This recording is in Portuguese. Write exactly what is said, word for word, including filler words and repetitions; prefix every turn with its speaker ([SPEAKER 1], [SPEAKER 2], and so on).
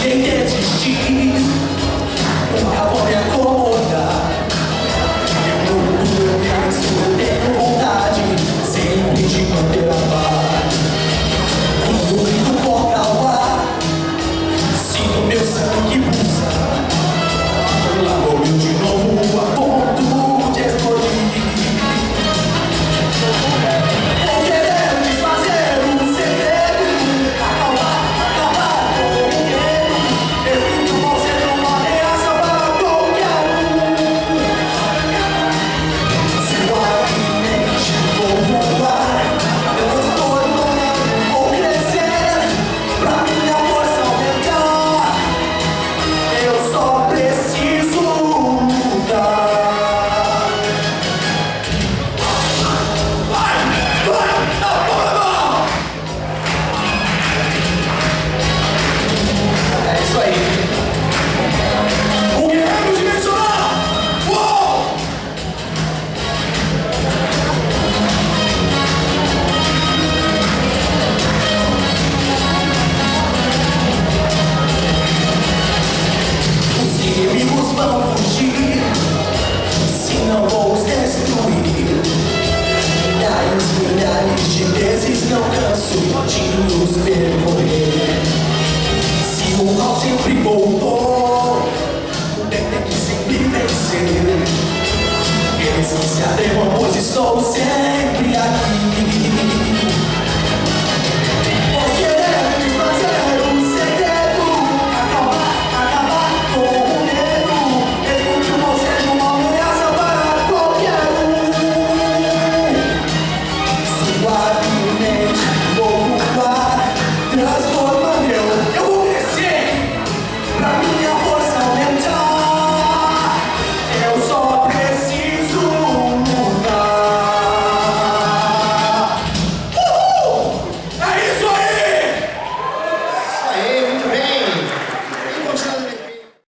[SPEAKER 1] em desistir, nunca vou me acomodar. Eu luto, eu canso, eu tenho vontade sempre de manter a paz. Quando grito corta ao ar, sinto meu sangue pulsar. Lá vou eu de novo a ponto de explodir. Vão fugir, se não vou os destruir. Milhares, milhares de vezes não canso de nos percorrer. Se o mal sempre voltou, o tempo tem que sempre vencer. Eles não se atrevam, pois estou sempre aqui. Transforma meu, eu vou crescer pra minha